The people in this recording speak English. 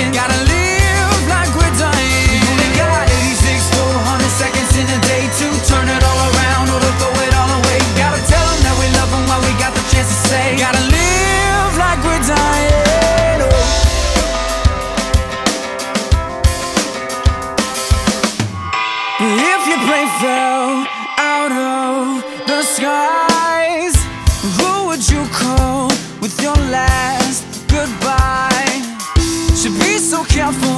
Gotta live like we're dying. We only got 86 to 100 seconds in a day to turn it all around or to throw it all away. Gotta tell them that we love them while we got the chance to say. Gotta live like we're dying. Oh. If your plane fell out of the skies, who would you call with your last goodbye? Should be so careful